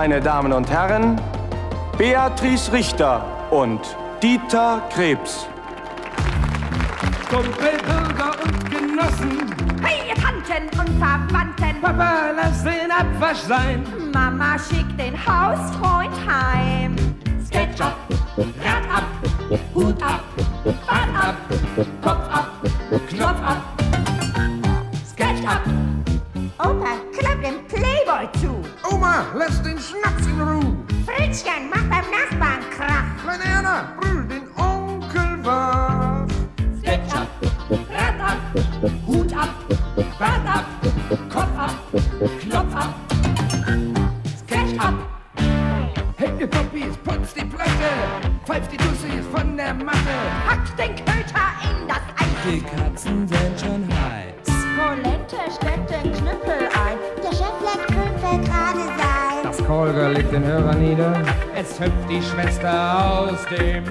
meine Damen und Herren, Beatrice Richter und Dieter Krebs. Kumpel, Bürger und Genossen. Hey, ihr Tanten und Verwandten. Papa, lass den Abwasch sein. Mama schickt den Hausfreund heim. Sketchup, Rad ab, Hut ab, Bart ab, Kopf ab, Knopf ab. Sketchup. Opa, klapp den Playboy zu. Oma, lass den Schnaps in Ruhe. Fritzchen, mach beim Nachbarn Krach. Kleine Erna, brüll den Onkel wach. Sketchup. Rad ab, Hut ab, Bart ab, Kopf ab, Knopf ab. Sketchup. Hey, ihr Poppies, putzt die Platte. Pfeift die Tussis von der Matte. Hackt den Köter in das Eis. Die Katzen sind schon heiß. Polente steckt den Knüppel ein. Der Chef lässt 5 gerade sein. Das Kolger legt den Hörer nieder. Es hüpft die Schwester aus dem...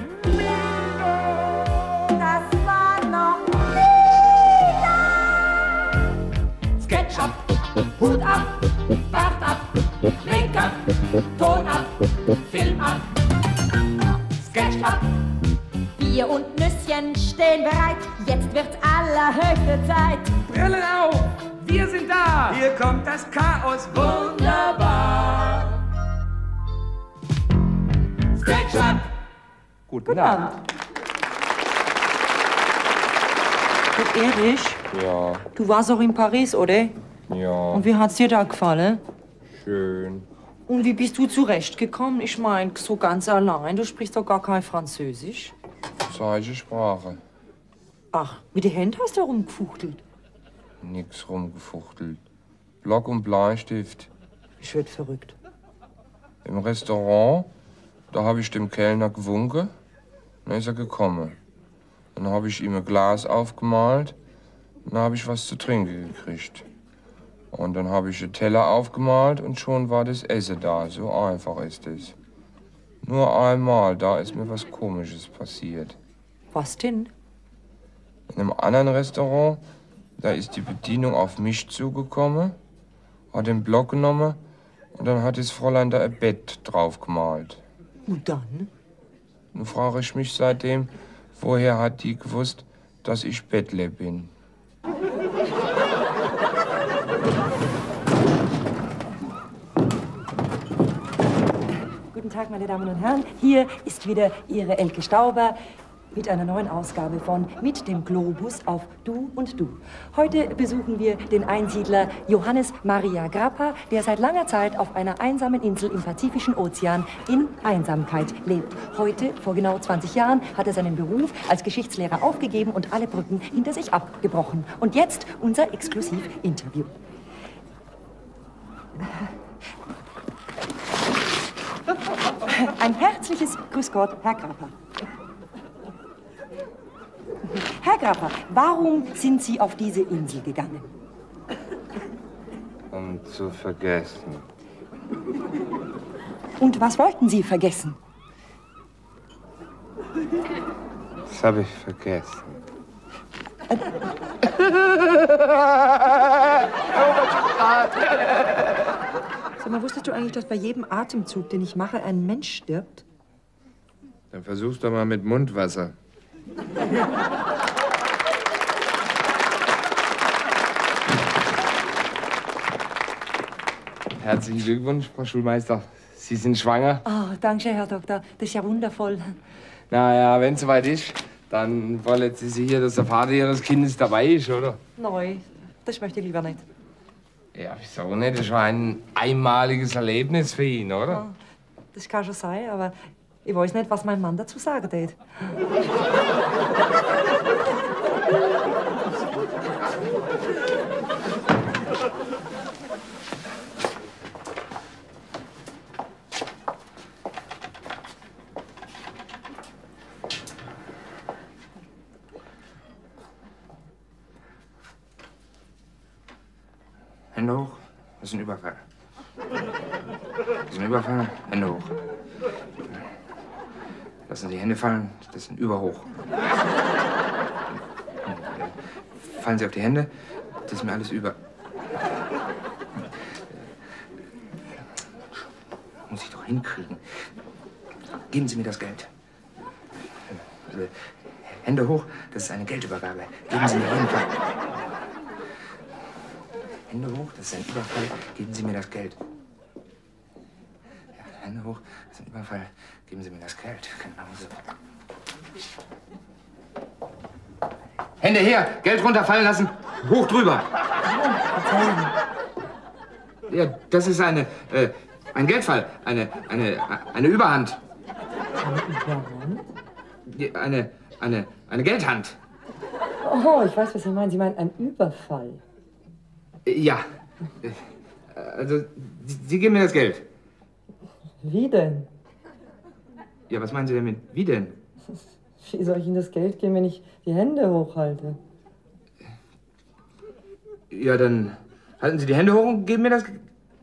Das war noch lila. Sketchup, Hut ab, Bart ab, Make-up, Ton ab, Film ab. Sketchup. Bier und Nüsschen stehen bereit. Jetzt wird's allerhöchste Zeit. Brillen auf, wir sind da. Hier kommt das Chaos, wunderbar. Sketchup. Guten Abend. Und Erich, Ja, du warst auch in Paris, oder? ja, Und wie hat's dir da gefallen? schön. Und wie bist du zurechtgekommen? Ich mein, so ganz allein, du sprichst doch gar kein Französisch. Zeichensprache. Ach, mit den Händen hast du rumgefuchtelt. Nix rumgefuchtelt. Block und Bleistift. Ich werd verrückt. Im Restaurant, da habe ich dem Kellner gewunken. Dann ist er gekommen. Dann habe ich ihm ein Glas aufgemalt. Dann habe ich was zu trinken gekriegt. Und dann habe ich einen Teller aufgemalt und schon war das Essen da. So einfach ist es. Nur einmal, da ist mir was Komisches passiert. Was denn? In einem anderen Restaurant, da ist die Bedienung auf mich zugekommen, hat den Block genommen und dann hat das Fräulein da ein Bett drauf gemalt. Und dann? Nun frage ich mich seitdem, woher hat die gewusst, dass ich Bettler bin? Guten Tag, meine Damen und Herren. Hier ist wieder Ihre Elke Stauber mit einer neuen Ausgabe von Mit dem Globus auf Du und Du. Heute besuchen wir den Einsiedler Johannes Maria Grappa, der seit langer Zeit auf einer einsamen Insel im Pazifischen Ozean in Einsamkeit lebt. Heute, vor genau 20 Jahren, hat er seinen Beruf als Geschichtslehrer aufgegeben und alle Brücken hinter sich abgebrochen. Und jetzt unser Exklusiv-Interview. Ein herzliches Grüß Gott, Herr Grappa. Herr Grappa, warum sind Sie auf diese Insel gegangen? Um zu vergessen. Und was wollten Sie vergessen? Das habe ich vergessen. Sag mal, wusstest du eigentlich, dass bei jedem Atemzug, den ich mache, ein Mensch stirbt? Dann versuch's doch mal mit Mundwasser. Herzlichen Glückwunsch, Frau Schulmeister. Sie sind schwanger. Oh, danke, Herr Doktor. Das ist ja wundervoll. Naja, wenn es soweit ist, dann wollen Sie sicher, dass der Vater Ihres Kindes dabei ist, oder? Nein, das möchte ich lieber nicht. Ja, wieso nicht? Das war ein einmaliges Erlebnis für ihn, oder? Das kann schon sein, aber ich weiß nicht, was mein Mann dazu sagen wird. Hände hoch. Das ist ein Überfall. Das ist ein Überfall. Hände hoch. Lassen Sie die Hände fallen. Das ist ein Überhoch. Fallen Sie auf die Hände. Das ist mir alles über. noch hinkriegen. Geben Sie mir das Geld. Hände hoch, das ist eine Geldübergabe. Geben Sie mir jedenfalls. Hände hoch, das ist ein Überfall. Geben Sie mir das Geld. Ja, Hände hoch, das ist ein Überfall. Geben Sie mir das Geld. Genau so. Hände her, Geld runterfallen lassen. Hoch drüber. Ja, das ist ein Geldfall. Eine Überhand. Eine Geldhand. Oh, ich weiß, was Sie meinen. Sie meinen ein Überfall. Ja. Also, Sie geben mir das Geld. Wie denn? Ja, was meinen Sie damit? Wie denn? Wie soll ich Ihnen das Geld geben, wenn ich die Hände hochhalte? Ja, dann halten Sie die Hände hoch und geben mir das...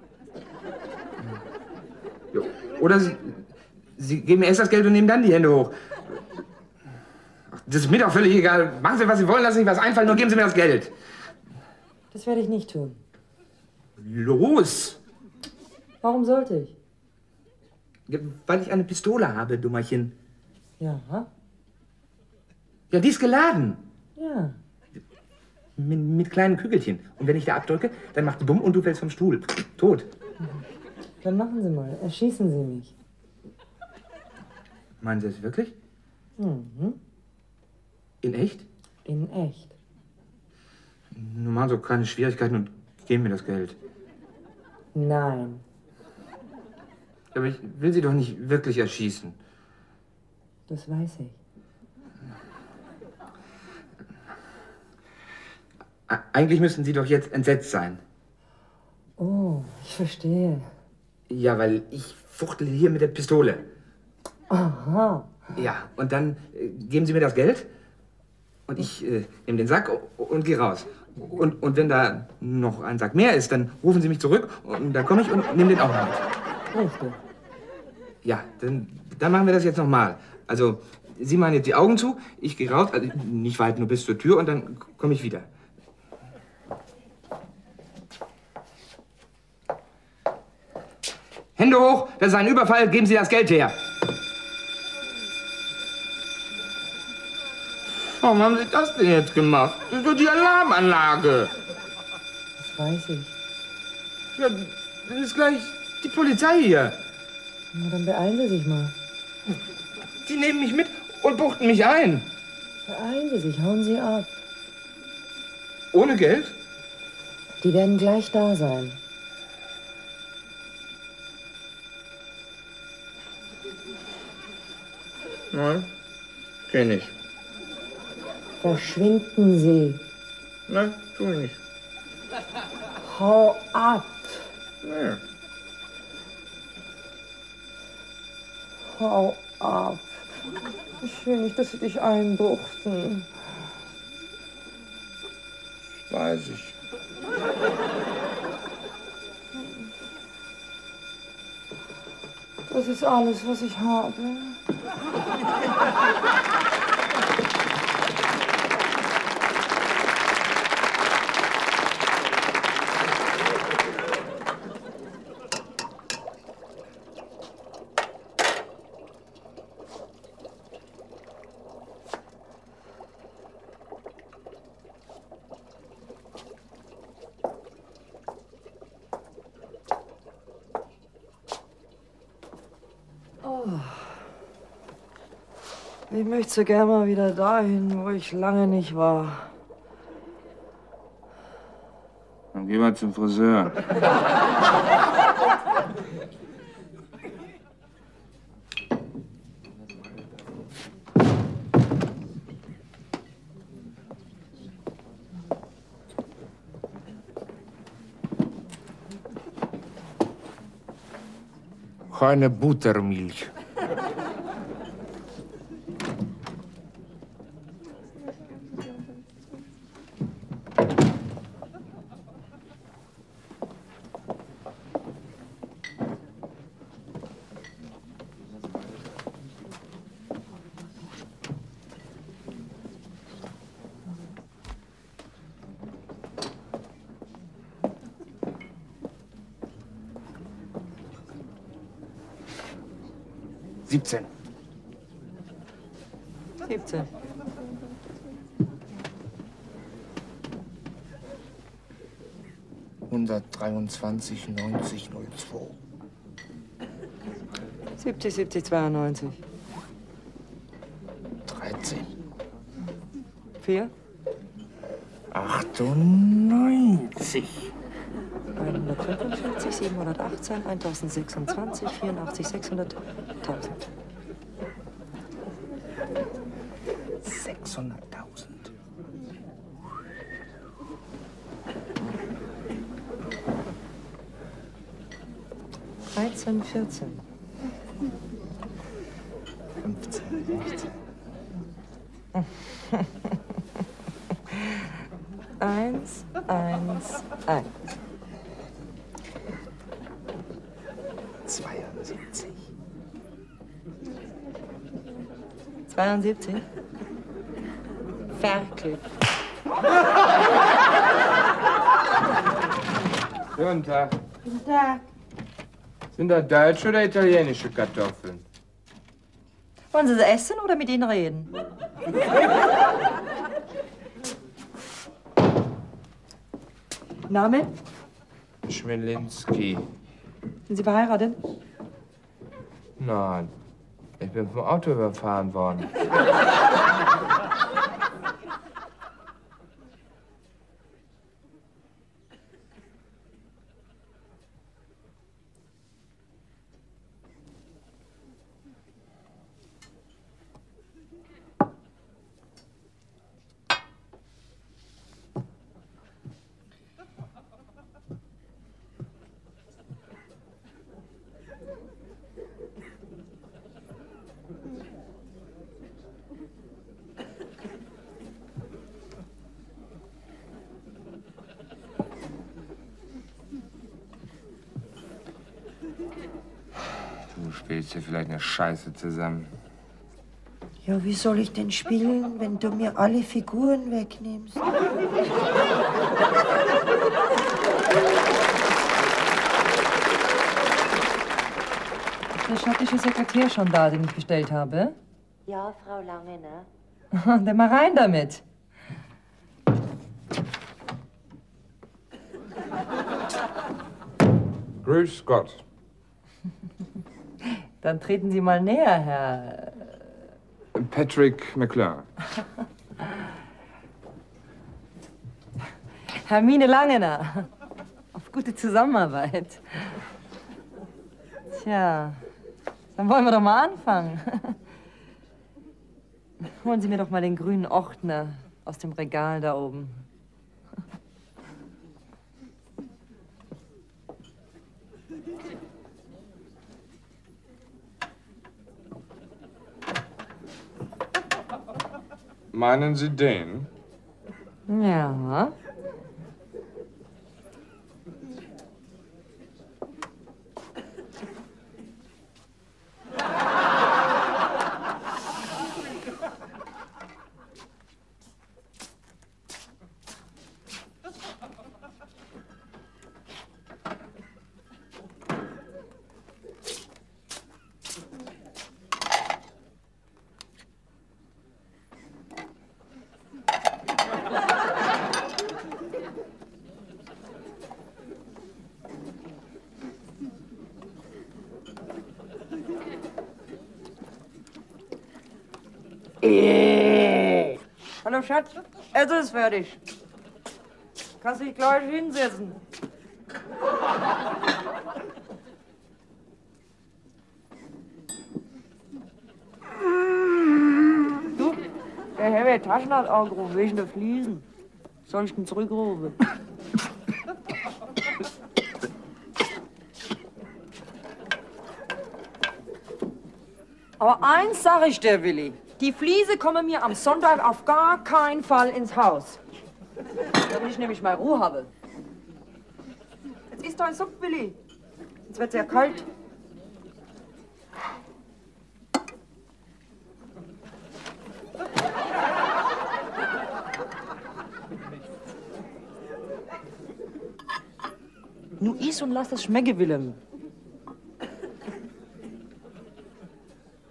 Ja, oder Sie geben mir erst das Geld und nehmen dann die Hände hoch. Ach, das ist mir doch völlig egal. Machen Sie, was Sie wollen, lassen Sie sich was einfallen, nur geben Sie mir das Geld. Das werde ich nicht tun. Los! Warum sollte ich? Ja, weil ich eine Pistole habe, Dummerchen. Ja. Ja, die ist geladen. Ja. Mit kleinen Kügelchen. Und wenn ich da abdrücke, dann macht bumm und du fällst vom Stuhl. Tot. Dann machen Sie mal. Erschießen Sie mich. Meinen Sie das wirklich? Mhm. In echt? In echt. Nun machen Sie auch keine Schwierigkeiten und geben mir das Geld. Nein. Aber ich will Sie doch nicht wirklich erschießen. Das weiß ich. Eigentlich müssten Sie doch jetzt entsetzt sein. Oh, ich verstehe. Ja, weil ich fuchtle hier mit der Pistole. Aha. Ja, und dann geben Sie mir das Geld und ich nehme den Sack und gehe raus. Und wenn da noch ein Sack mehr ist, dann rufen Sie mich zurück und dann komme ich und nehme den auch mit. Richtig. Ja, dann machen wir das jetzt nochmal. Also, Sie machen jetzt die Augen zu, ich gehe raus, also nicht weit, nur bis zur Tür und dann komme ich wieder. Hände hoch, das ist ein Überfall, geben Sie das Geld her. Warum haben Sie das denn jetzt gemacht? Das ist doch die Alarmanlage. Das weiß ich. Ja, dann ist gleich die Polizei hier. Na, dann beeilen Sie sich mal. Die nehmen mich mit und buchten mich ein. Beeilen Sie sich, hauen Sie ab. Ohne Geld? Die werden gleich da sein. Nein, geh nicht. Verschwinden Sie. Nein, tu ich nicht. Hau ab. Nee. Hau ab. Ich will nicht, dass Sie dich einbuchten. Weiß ich. Das ist alles, was ich habe. Ich möchte so gerne mal wieder dahin, wo ich lange nicht war. Dann geh mal zum Friseur. Keine Buttermilch. 17. 17. ...123, 90, 02. 70, 70, 92. 13. 4. 98. 145, 718, 1026, 84, 600, 1000. 600.000. 13, 14. 15, 16. 1, 1, 1. 72. 72. Ferkel. Guten Tag. Guten Tag. Sind das deutsche oder italienische Kartoffeln? Wollen Sie sie essen oder mit ihnen reden? Name? Schmelinski. Sind Sie verheiratet? Nein, ich bin vom Auto überfahren worden. Du spielst hier vielleicht eine Scheiße zusammen. Ja, wie soll ich denn spielen, wenn du mir alle Figuren wegnimmst? Ist der schottische Sekretär schon da, den ich bestellt habe? Ja, Frau Lange, ne? Dann mal rein damit. Grüß Gott. Dann treten Sie mal näher, Herr. Patrick McClure. Hermine Langener. Auf gute Zusammenarbeit. Tja, dann wollen wir doch mal anfangen. Holen Sie mir doch mal den grünen Ordner aus dem Regal da oben. Meinen Sie den? Ja. Hallo Schatz, Essen ist fertig. Kannst dich gleich hinsetzen. Du, der Herr der Taschen hat angerufen, wegen der Fliesen. Soll ich ihn zurückrufen? Aber eins sag ich dir, Willi. Die Fliese kommen mir am Sonntag auf gar keinen Fall ins Haus. Damit ich nämlich mal Ruhe habe. Jetzt isst doch ein Supp, Willi. Jetzt wird's ja kalt. Nu iss und lass das schmecken, Willem.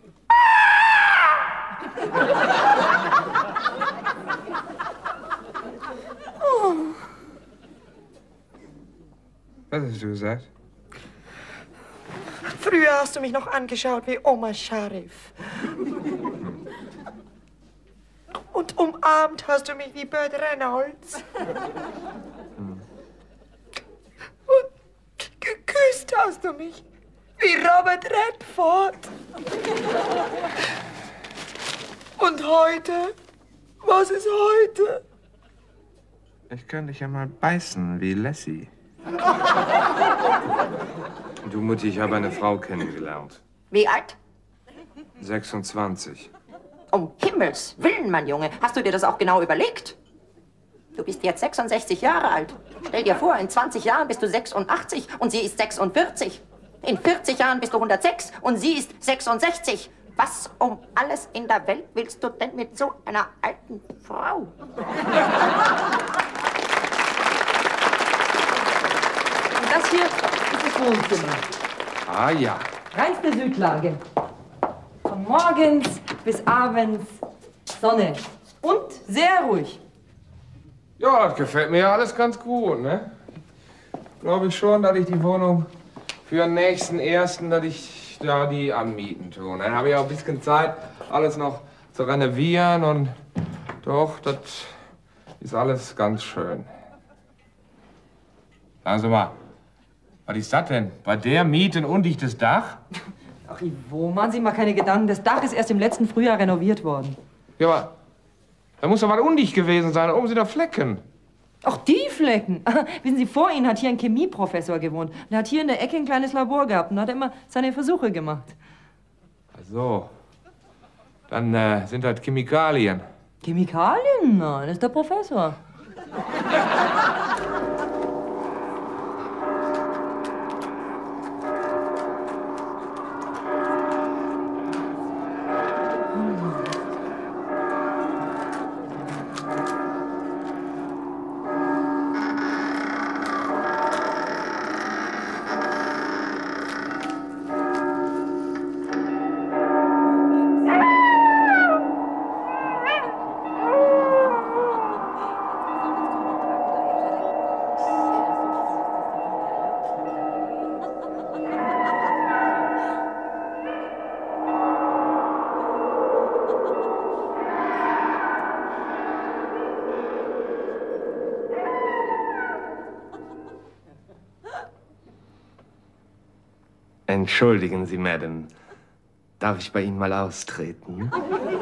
Was hast du gesagt? Früher hast du mich noch angeschaut wie Oma Sharif. Und umarmt hast du mich wie Burt Reynolds. Und geküsst hast du mich wie Robert Redford. Und heute? Was ist heute? Ich könnte dich ja mal beißen wie Lassie. Du Mutti, ich habe eine Frau kennengelernt. Wie alt? 26. Um Himmels Willen, mein Junge. Hast du dir das auch genau überlegt? Du bist jetzt 66 Jahre alt. Stell dir vor, in 20 Jahren bist du 86 und sie ist 46. In 40 Jahren bist du 106 und sie ist 66. Was um alles in der Welt willst du denn mit so einer alten Frau? Und das hier ist das Wohnzimmer. Ah ja. Reinste Südlage. Von morgens bis abends Sonne. Und sehr ruhig. Ja, das gefällt mir ja alles ganz gut, ne? Glaube ich schon, dass ich die Wohnung für den nächsten Ersten, dass ich da die anmieten tue. Dann habe ich auch ein bisschen Zeit, alles noch zu renovieren und doch, das ist alles ganz schön. Sagen Sie mal, was ist das denn? Bei der Miete ein undichtes Dach? Ach, Ivo, machen Sie mal keine Gedanken. Das Dach ist erst im letzten Frühjahr renoviert worden. Ja, aber da muss doch was undicht gewesen sein. Da oben sind da Flecken. Ach, die Flecken. Wissen Sie, vor Ihnen hat hier ein Chemieprofessor gewohnt. Der hat hier in der Ecke ein kleines Labor gehabt und hat immer seine Versuche gemacht. Ach so. Dann sind das Chemikalien. Chemikalien? Nein, das ist der Professor. Entschuldigen Sie, Madame. Darf ich bei Ihnen mal austreten?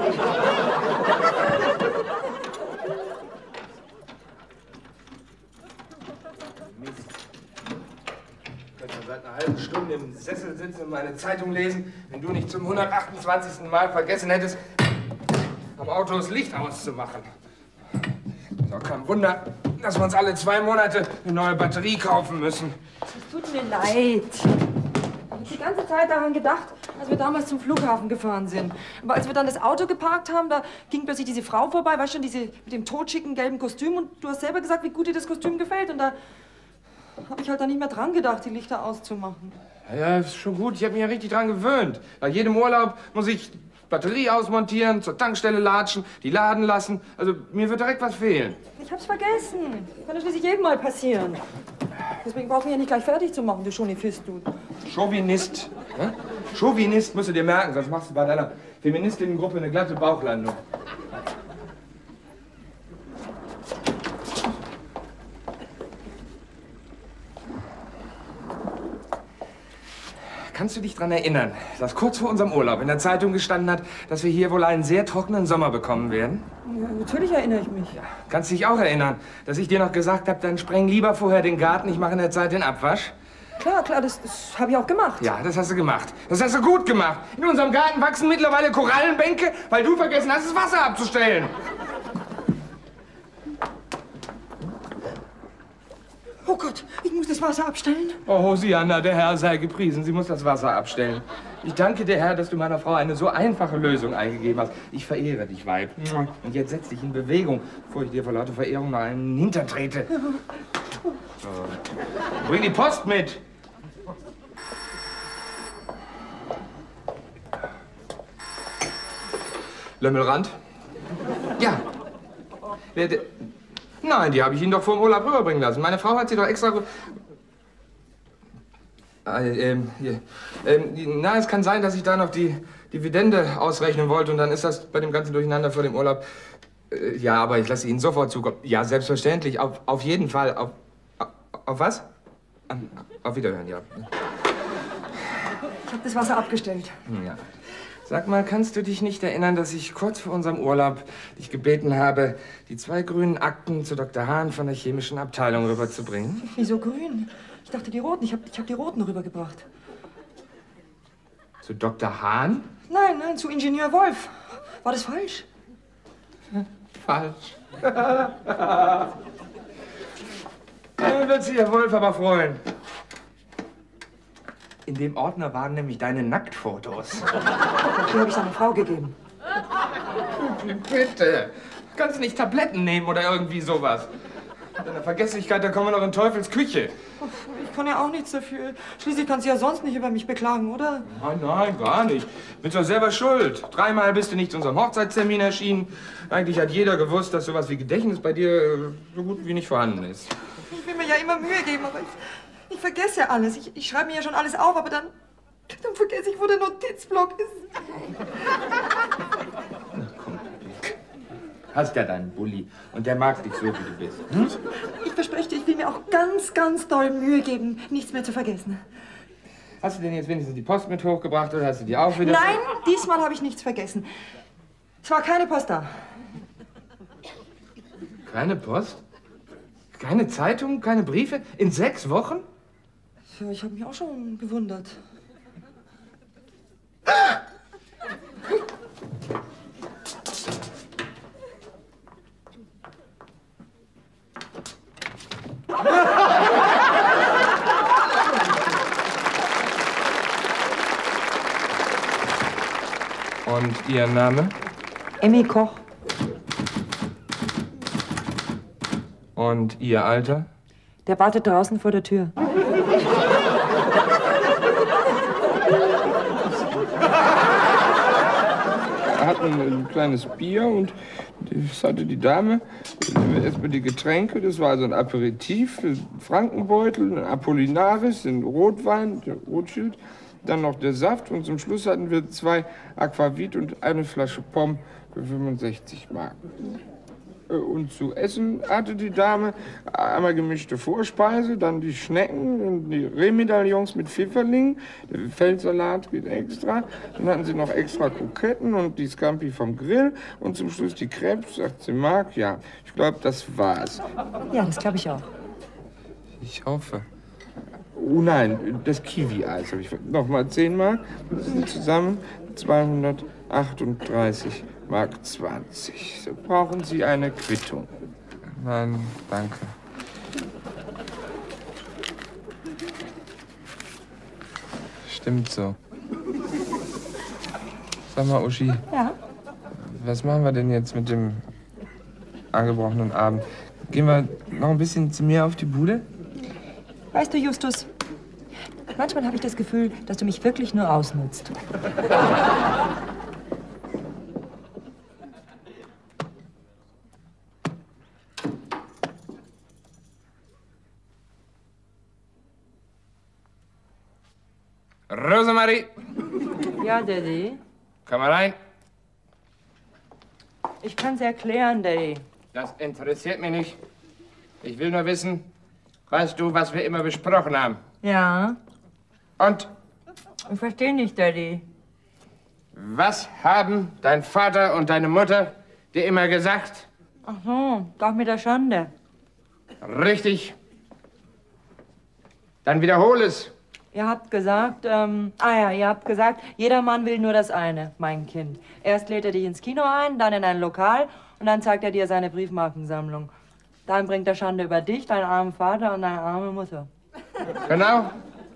Ich könnte seit einer halben Stunde im Sessel sitzen und meine Zeitung lesen, wenn du nicht zum 128. Mal vergessen hättest, am Auto das Licht auszumachen. Ist auch kein Wunder, dass wir uns alle 2 Monate eine neue Batterie kaufen müssen. Es tut mir leid. Ich habe die ganze Zeit daran gedacht, als wir damals zum Flughafen gefahren sind. Aber als wir dann das Auto geparkt haben, da ging plötzlich diese Frau vorbei, weißt du, diese mit dem totschicken gelben Kostüm. Und du hast selber gesagt, wie gut dir das Kostüm gefällt. Und da habe ich halt dann nicht mehr dran gedacht, die Lichter auszumachen. Ja, ist schon gut. Ich habe mich ja richtig dran gewöhnt. Nach jedem Urlaub muss ich Batterie ausmontieren, zur Tankstelle latschen, die laden lassen. Also mir wird direkt was fehlen. Ich hab's vergessen. Kann doch schließlich jedem mal passieren. Deswegen brauchen wir ja nicht gleich fertig zu machen, du Chauvinist, du. Chauvinist. Ne? Chauvinist musst du dir merken, sonst machst du bei deiner Feministinnengruppe eine glatte Bauchlandung. Kannst du dich daran erinnern, dass kurz vor unserem Urlaub in der Zeitung gestanden hat, dass wir hier wohl einen sehr trockenen Sommer bekommen werden? Ja, natürlich erinnere ich mich. Ja. Kannst du dich auch erinnern, dass ich dir noch gesagt habe, dann spreng lieber vorher den Garten, ich mache in der Zeit den Abwasch? Klar, das habe ich auch gemacht. Ja, das hast du gemacht. Das hast du gut gemacht. In unserem Garten wachsen mittlerweile Korallenbänke, weil du vergessen hast, das Wasser abzustellen. Oh Gott, ich muss das Wasser abstellen. Oh, Hosianna, der Herr sei gepriesen. Sie muss das Wasser abstellen. Ich danke dir, Herr, dass du meiner Frau eine so einfache Lösung eingegeben hast. Ich verehre dich, Weib. Und jetzt setz dich in Bewegung, bevor ich dir vor lauter Verehrung noch einen hintertrete. So. Bring die Post mit. Lömmelrand? Ja. Nein, die habe ich Ihnen doch vor dem Urlaub rüberbringen lassen. Meine Frau hat sie doch extra... Na, es kann sein, dass ich da noch die Dividende ausrechnen wollte und dann ist das bei dem ganzen Durcheinander vor dem Urlaub. Ja, aber ich lasse Ihnen sofort zukommen. Ja, selbstverständlich. Auf jeden Fall. Auf was? Auf Wiederhören, ja. Ich habe das Wasser abgestellt. Ja. Sag mal, kannst du dich nicht erinnern, dass ich kurz vor unserem Urlaub dich gebeten habe, die 2 grünen Akten zu Dr. Hahn von der chemischen Abteilung rüberzubringen? Wieso grün? Ich dachte die roten. Ich hab die roten rübergebracht. Zu Dr. Hahn? Nein, zu Ingenieur Wolf. War das falsch? Falsch. Dann wird sich Herr Wolf aber freuen. In dem Ordner waren nämlich deine Nacktfotos. Die habe ich seiner Frau gegeben. Bitte. Kannst du nicht Tabletten nehmen oder irgendwie sowas? Mit deiner Vergesslichkeit, da kommen wir noch in Teufels Küche. Ich kann ja auch nichts dafür. Schließlich kannst du ja sonst nicht über mich beklagen, oder? Nein, gar nicht. Bist doch selber schuld. 3-mal bist du nicht zu unserem Hochzeitstermin erschienen. Eigentlich hat jeder gewusst, dass sowas wie Gedächtnis bei dir so gut wie nicht vorhanden ist. Ich will mir ja immer Mühe geben, aber ich vergesse ja alles. Ich schreibe mir ja schon alles auf, aber dann vergesse ich, wo der Notizblock ist. Na komm, hast ja deinen Bulli und der mag dich so, wie du bist. Hm? Ich verspreche dir, ich will mir auch ganz, ganz doll Mühe geben, nichts mehr zu vergessen. Hast du denn jetzt wenigstens die Post mit hochgebracht oder hast du die auch wieder... Nein, diesmal habe ich nichts vergessen. Es war keine Post da. Keine Post? Keine Zeitung, keine Briefe? In 6 Wochen? Ja, ich habe mich auch schon gewundert. Und Ihr Name? Emmy Koch. Und Ihr Alter? Der wartet draußen vor der Tür. Wir hatten ein kleines Bier und das hatte die Dame. Erstmal die Getränke, das war also ein Aperitif, ein Frankenbeutel, ein Apollinaris, ein Rotwein, der Rothschild, dann noch der Saft und zum Schluss hatten wir 2 Aquavit und eine Flasche Pommes für 65 Mark. Und zu essen hatte die Dame einmal gemischte Vorspeise, dann die Schnecken und die Rehmedaillons mit Pfifferling, der Feldsalat geht extra, dann hatten sie noch extra Kroketten und die Scampi vom Grill und zum Schluss die Crepes, 18 Mark, ja, ich glaube, das war's. Ja, das glaube ich auch. Ich hoffe. Oh nein, das Kiwi-Eis habe ich nochmal 10 Mark, das sind zusammen 238 Mark 20. So brauchen Sie eine Quittung. Nein, danke. Stimmt so. Sag mal, Uschi. Ja? Was machen wir denn jetzt mit dem angebrochenen Abend? Gehen wir noch ein bisschen zu mir auf die Bude? Weißt du, Justus, manchmal habe ich das Gefühl, dass du mich wirklich nur ausnutzt. Rosemarie, Ja, Daddy. komm mal rein. Ich kann's erklären, Daddy. Das interessiert mich nicht. Ich will nur wissen, weißt du, was wir immer besprochen haben? Ja? Und Ich verstehe nicht, Daddy. was haben dein Vater und deine Mutter dir immer gesagt? Ach so, doch mit der Schande. Richtig. Dann wiederhol es. Ihr habt gesagt, ihr habt gesagt, jeder Mann will nur das eine, mein Kind. Erst lädt er dich ins Kino ein, dann in ein Lokal und dann zeigt er dir seine Briefmarkensammlung. Dann bringt er Schande über dich, deinen armen Vater und deine arme Mutter. Genau.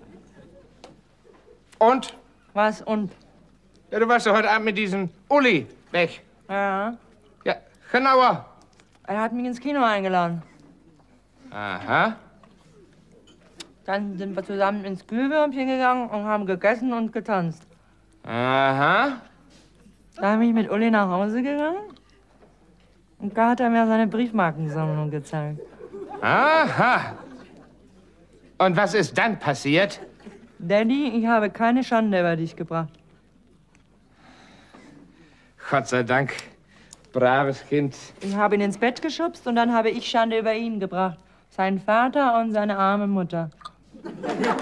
Und? Was und? Ja, du warst doch heute Abend mit diesem Uli weg. Ja, Ja, genauer. er hat mich ins Kino eingeladen. Aha. Dann sind wir zusammen ins Glühwürmchen gegangen und haben gegessen und getanzt. Aha. Da bin ich mit Uli nach Hause gegangen und da hat er mir seine Briefmarkensammlung gezeigt. Aha. Und was ist dann passiert? Daddy, ich habe keine Schande über dich gebracht. Gott sei Dank. Braves Kind. Ich habe ihn ins Bett geschubst und dann habe ich Schande über ihn gebracht. Seinen Vater und seine arme Mutter. Dankeschön.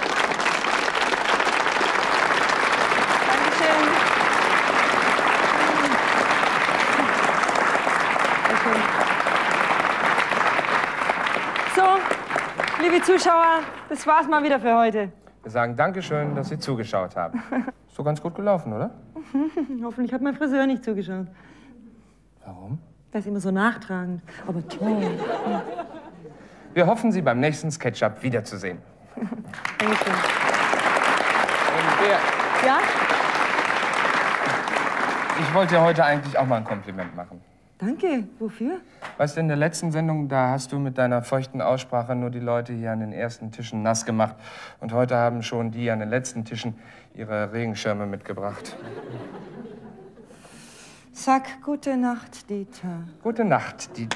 So, liebe Zuschauer, das war's mal wieder für heute. Wir sagen Dankeschön, dass Sie zugeschaut haben. Ist doch ganz gut gelaufen, oder? Hoffentlich hat mein Friseur nicht zugeschaut. Warum? Der ist immer so nachtragend. Aber toll. Wir hoffen, Sie beim nächsten Sketchup wiederzusehen. Dankeschön. Ja? Ich wollte dir heute eigentlich auch mal ein Kompliment machen. Danke. Wofür? Weißt du, in der letzten Sendung, da hast du mit deiner feuchten Aussprache nur die Leute hier an den ersten Tischen nass gemacht. Und heute haben schon die an den letzten Tischen ihre Regenschirme mitgebracht. Sag gute Nacht, Dieter. Gute Nacht, die...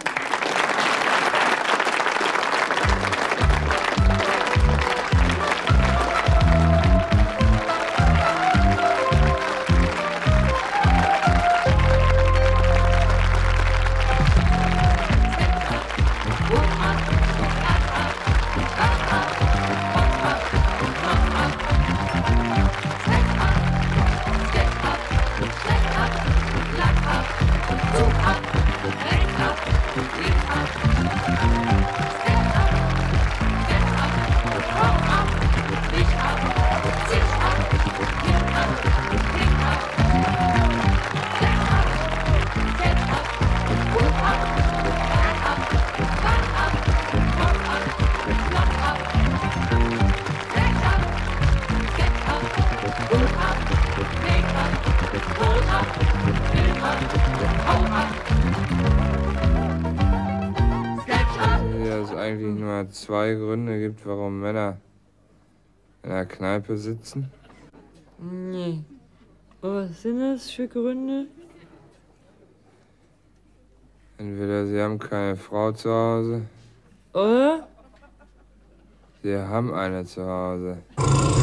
Zwei Gründe gibt, warum Männer in der Kneipe sitzen? Nee. Was sind das für Gründe? Entweder sie haben keine Frau zu Hause, Oder? sie haben eine zu Hause.